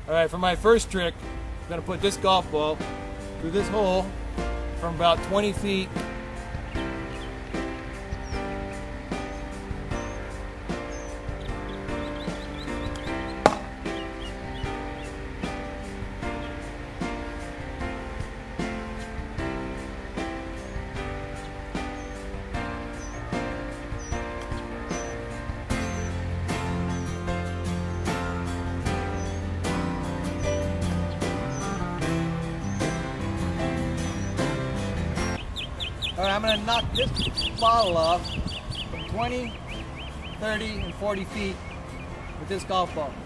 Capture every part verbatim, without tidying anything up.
Alright, for my first trick, I'm going to put this golf ball through this hole from about twenty feet. Alright, I'm going to knock this bottle off from twenty, thirty, and forty feet with this golf ball.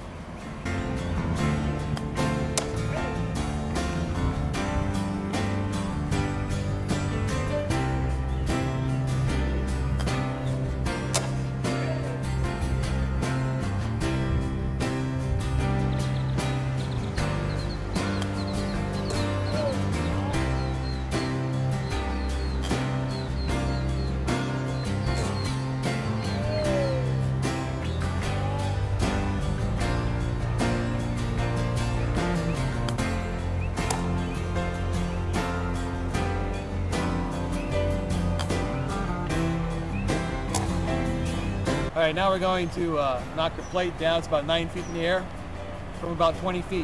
All right, now we're going to uh, knock the plate down. It's about nine feet in the air from about twenty feet.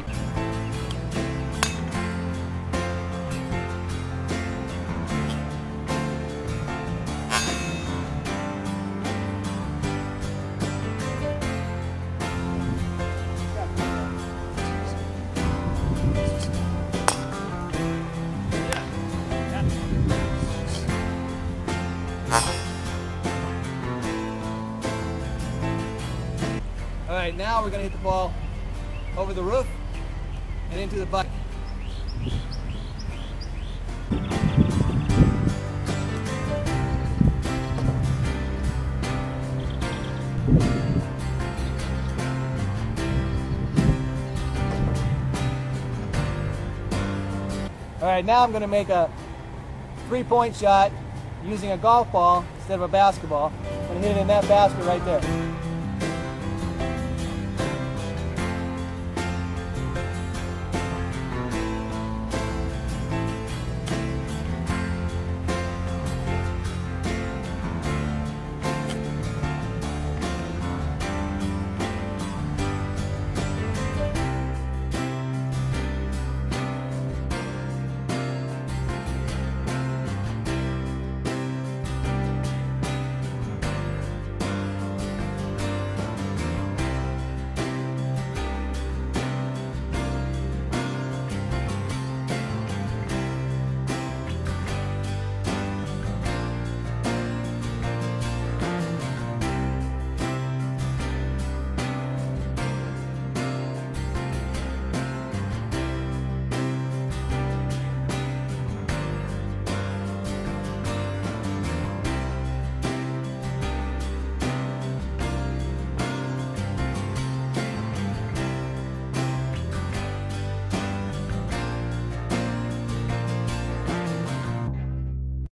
All right, now we're going to hit the ball over the roof and into the bucket. All right, now I'm going to make a three-point shot using a golf ball instead of a basketball. I'm going to hit it in that basket right there.